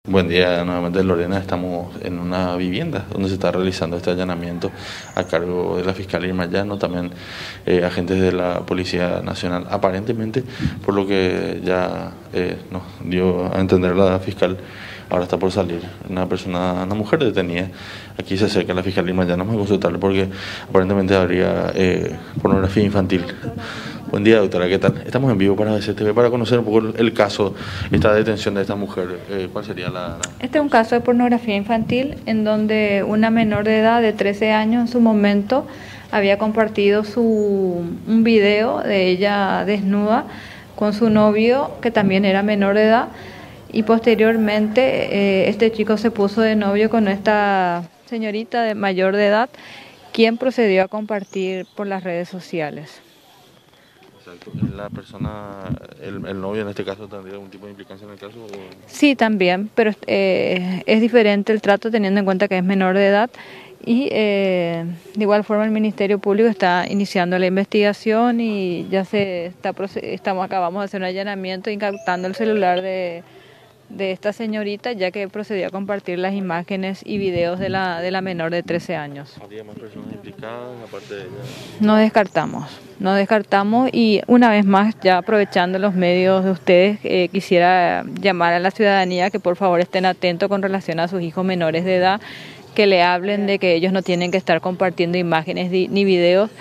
Buen día nuevamente, Lorena. Estamos en una vivienda donde se está realizando este allanamiento a cargo de la fiscal Irma Llano, también agentes de la Policía Nacional. Aparentemente, por lo que ya nos dio a entender la fiscal, ahora está por salir una mujer detenida. Aquí se acerca la fiscal Irma Llano, vamos a consultarle porque aparentemente habría pornografía infantil. Buen día, doctora, ¿qué tal? Estamos en vivo para BCTV para conocer un poco el caso, esta detención de esta mujer. ¿Cuál sería la...? Este es un caso de pornografía infantil en donde una menor de edad de 13 años en su momento había compartido un video de ella desnuda con su novio, que también era menor de edad, y posteriormente este chico se puso de novio con esta señorita de mayor de edad, quien procedió a compartir por las redes sociales. Exacto. ¿La persona, el novio en este caso, tendría algún tipo de implicancia en el caso? Sí, también, pero es diferente el trato teniendo en cuenta que es menor de edad y de igual forma el Ministerio Público está iniciando la investigación y ya acabamos de hacer un allanamiento incautando el celular de esta señorita, ya que procedió a compartir las imágenes y videos de la menor de 13 años. ¿Habría más personas implicadas aparte de ella? No descartamos y una vez más, ya aprovechando los medios de ustedes, quisiera llamar a la ciudadanía que por favor estén atentos con relación a sus hijos menores de edad, que le hablen de que ellos no tienen que estar compartiendo imágenes ni videos,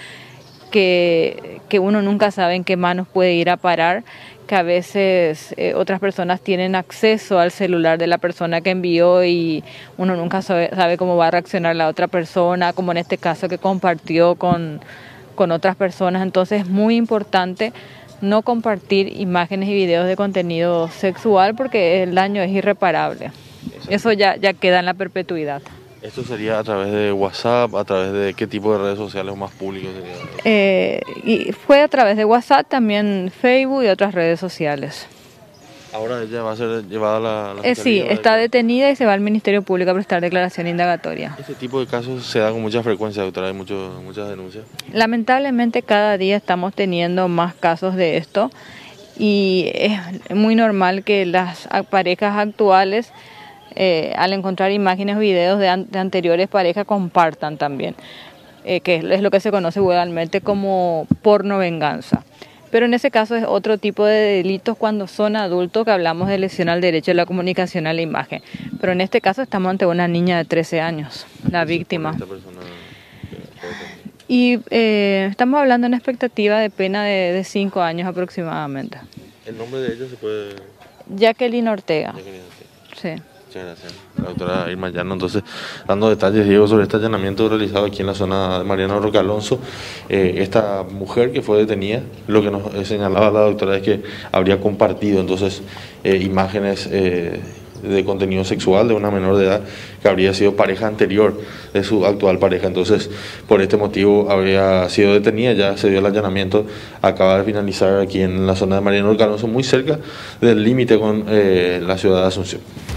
que uno nunca sabe en qué manos puede ir a parar, que a veces otras personas tienen acceso al celular de la persona que envió y uno nunca sabe cómo va a reaccionar la otra persona, como en este caso que compartió con otras personas. Entonces es muy importante no compartir imágenes y videos de contenido sexual porque el daño es irreparable. Eso ya queda en la perpetuidad. ¿Esto sería a través de WhatsApp, a través de qué tipo de redes sociales o más públicos sería? Y fue a través de WhatsApp, también Facebook y otras redes sociales. ¿Ahora ella va a ser llevada a la Sí, está detenida y se va al Ministerio Público a prestar declaración indagatoria. ¿Este tipo de casos se da con mucha frecuencia, doctora? ¿Hay muchas denuncias? Lamentablemente cada día estamos teniendo más casos de esto y es muy normal que las parejas actuales al encontrar imágenes o videos de anteriores parejas compartan también, que es lo que se conoce vulgarmente como porno venganza. Pero en ese caso es otro tipo de delitos cuando son adultos, que hablamos de lesión al derecho de la comunicación a la imagen. Pero en este caso estamos ante una niña de 13 años, la víctima. Y estamos hablando de una expectativa de pena de 5 años aproximadamente. ¿El nombre de ella se puede...? Jacqueline Ortega. Sí. Muchas gracias. La doctora Irma Llano, entonces, dando detalles, Diego, sobre este allanamiento realizado aquí en la zona de Mariano Roque Alonso. Esta mujer que fue detenida, lo que nos señalaba la doctora es que habría compartido entonces imágenes de contenido sexual de una menor de edad que habría sido pareja anterior de su actual pareja. Entonces, por este motivo habría sido detenida, ya se dio el allanamiento, acaba de finalizar aquí en la zona de Mariano Roque Alonso, muy cerca del límite con la ciudad de Asunción.